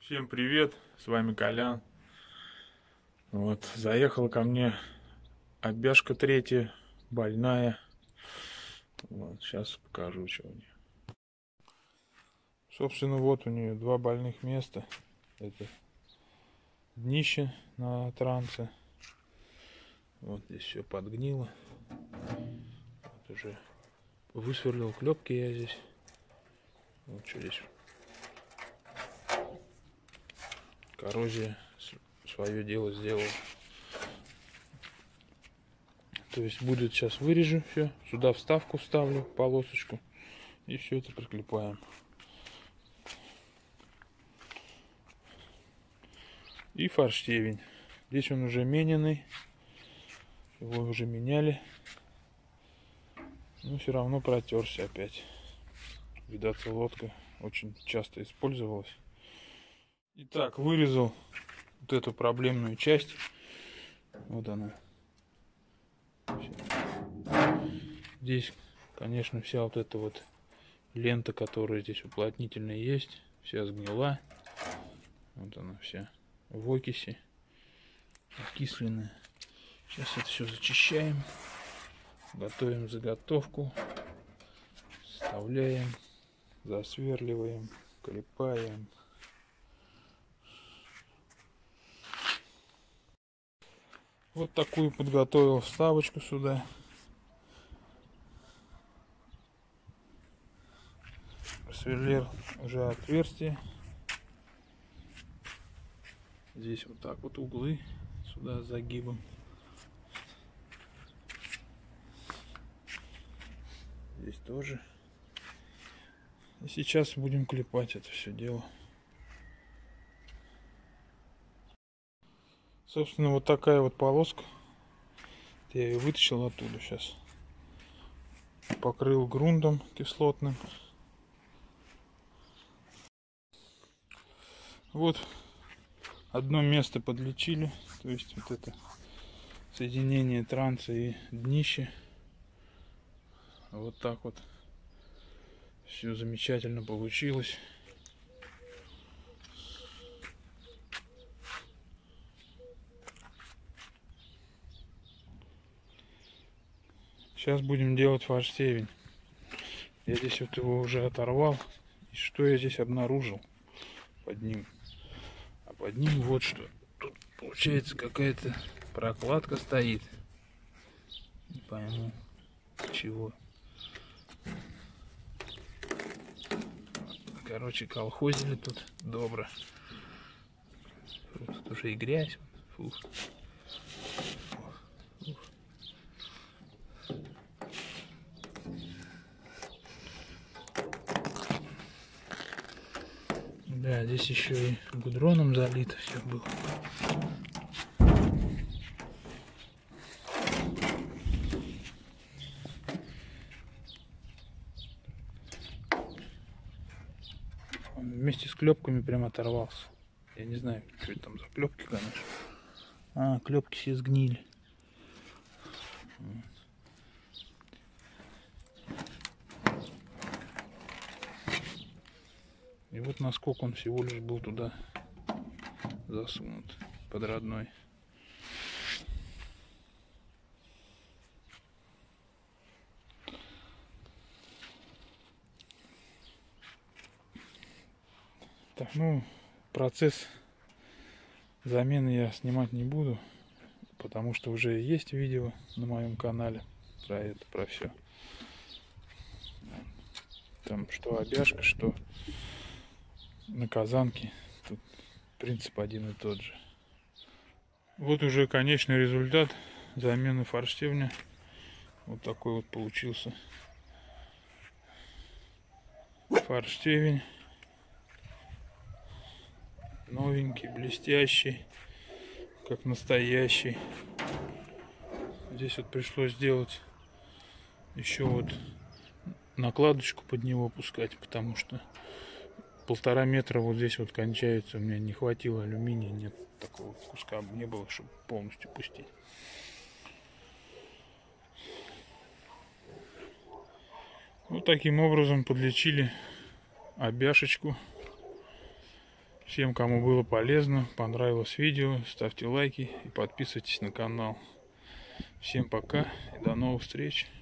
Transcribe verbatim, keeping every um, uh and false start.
Всем привет, с вами Колян. Вот, заехала ко мне обяшка третья, больная. Вот, сейчас покажу, что у нее. Собственно, вот у нее два больных места. Это днище на трансе. Вот здесь все подгнило. Вот уже высверлил клепки я здесь. Вот что здесь. Коррозия свое дело сделала. То есть будет сейчас вырежу все, сюда вставку вставлю, полосочку, и все это приклепаем. И форштевень. Здесь он уже мененный, его уже меняли, но все равно протерся опять. Видать, лодка очень часто использовалась. Итак, вырезал вот эту проблемную часть. Вот она. Здесь, конечно, вся вот эта вот лента, которая здесь уплотнительная есть, вся сгнила. Вот она вся в окиси, окисленная. Сейчас это все зачищаем, готовим заготовку, вставляем, засверливаем, клепаем. Вот такую подготовил вставочку сюда. Просверлил уже отверстие. Здесь вот так вот углы сюда с загибом. Здесь тоже. И сейчас будем клепать это все дело. Собственно, вот такая вот полоска. Я ее вытащил оттуда сейчас. Покрыл грунтом кислотным. Вот одно место подлечили. То есть вот это соединение транса и днища. Вот так вот. Все замечательно получилось. Сейчас будем делать форштевень. Я здесь вот его уже оторвал. И что я здесь обнаружил под ним? А под ним вот что. Тут получается какая-то прокладка стоит. Не пойму чего. Короче, колхозили тут добро. Тут уже и грязь. Фух. Фух. Да, здесь еще и гудроном залито все было. Он вместе с клепками прям оторвался. Я не знаю, что это там за клепки, конечно. А, клепки все сгнили. И вот насколько он всего лишь был туда засунут под родной. Так, ну, процесс замены я снимать не буду, потому что уже есть видео на моем канале про это, про все. Там что обяжка, что на казанке. Тут принцип один и тот же. Вот уже конечный результат замены форштевня. Вот такой вот получился форштевень. Новенький, блестящий, как настоящий. Здесь вот пришлось сделать еще вот накладочку под него пускать, потому что полтора метра вот здесь вот кончается. У меня не хватило алюминия, нет такого куска, не было, чтобы полностью пустить. Вот таким образом подлечили обяшечку. Всем, кому было полезно, понравилось видео, ставьте лайки и подписывайтесь на канал. Всем пока и до новых встреч.